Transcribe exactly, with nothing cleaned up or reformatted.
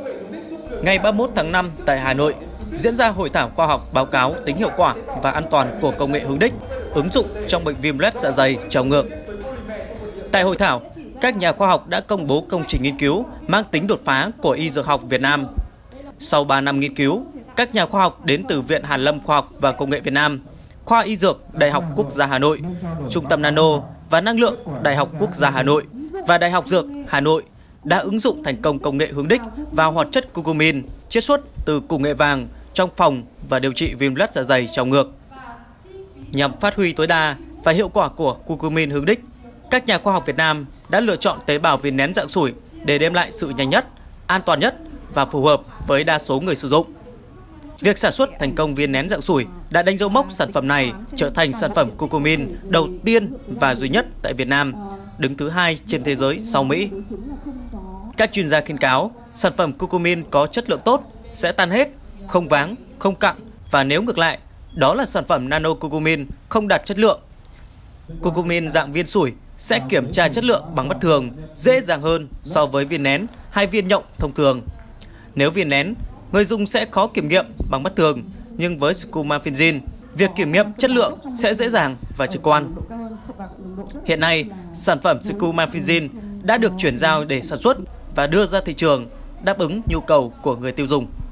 Ngày ba mươi mốt tháng năm tại Hà Nội diễn ra hội thảo khoa học báo cáo tính hiệu quả và an toàn của công nghệ hướng đích ứng dụng trong bệnh viêm loét dạ dày trào ngược. Tại hội thảo, các nhà khoa học đã công bố công trình nghiên cứu mang tính đột phá của y dược học Việt Nam. Sau ba năm nghiên cứu, các nhà khoa học đến từ Viện Hàn lâm Khoa học và Công nghệ Việt Nam, Khoa Y Dược Đại học Quốc gia Hà Nội, Trung tâm Nano và Năng lượng Đại học Quốc gia Hà Nội và Đại học Dược Hà Nội đã ứng dụng thành công công nghệ hướng đích vào hoạt chất curcumin chiết xuất từ củ nghệ vàng trong phòng và điều trị viêm loét dạ dày trào ngược. Nhằm phát huy tối đa và hiệu quả của curcumin hướng đích, các nhà khoa học Việt Nam đã lựa chọn tế bào viên nén dạng sủi để đem lại sự nhanh nhất, an toàn nhất và phù hợp với đa số người sử dụng. Việc sản xuất thành công viên nén dạng sủi đã đánh dấu mốc sản phẩm này trở thành sản phẩm curcumin đầu tiên và duy nhất tại Việt Nam, đứng thứ hai trên thế giới sau Mỹ. Các chuyên gia khuyến cáo sản phẩm curcumin có chất lượng tốt sẽ tan hết, không váng, không cặn, và nếu ngược lại, đó là sản phẩm nano curcumin không đạt chất lượng. Curcumin dạng viên sủi sẽ kiểm tra chất lượng bằng mắt thường dễ dàng hơn so với viên nén hay viên nhộng thông thường. Nếu viên nén, người dùng sẽ khó kiểm nghiệm bằng mắt thường, nhưng với Scumafensin, việc kiểm nghiệm chất lượng sẽ dễ dàng và trực quan. Hiện nay, sản phẩm Scumafensin đã được chuyển giao để sản xuất và đưa ra thị trường, đáp ứng nhu cầu của người tiêu dùng.